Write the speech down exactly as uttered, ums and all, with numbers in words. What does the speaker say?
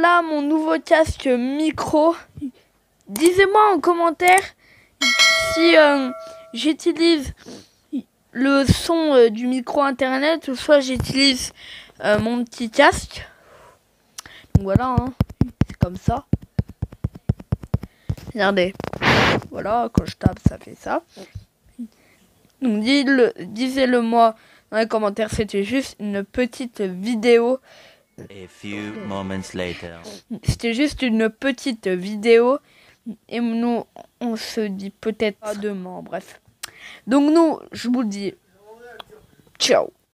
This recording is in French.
voilà mon nouveau casque micro. Disez-moi en commentaire si euh, j'utilise le son euh, du micro internet ou soit j'utilise euh, mon petit casque. Donc voilà, hein, c'est comme ça. Regardez, voilà, quand je tape, ça fait ça. Donc dis-le, disez-le moi dans les commentaires, c'était juste une petite vidéo. A few moments later. C'était juste une petite vidéo. Et nous, on se dit peut-être pas demain, bref. Donc nous, je vous dis ciao.